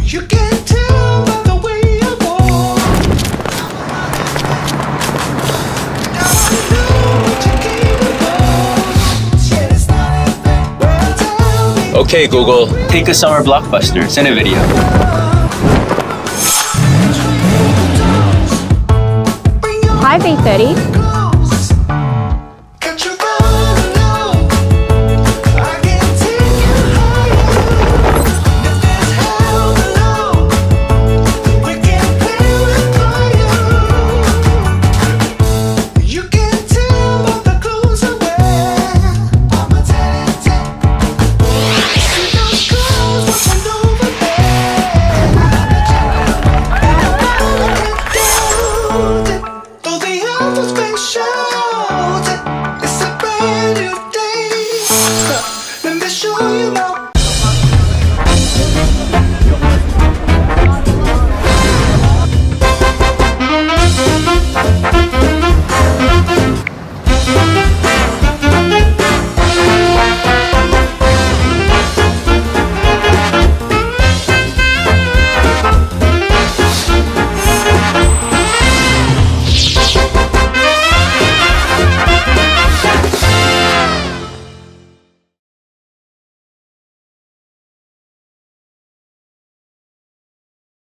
You can tell by the way you walk. Now I know what you're capable. Yeah, it's not a thing. Well, tell me. Okay, Google, take a summer blockbuster. Send a video. Hi, V30. It's a brand new day. Let me show you my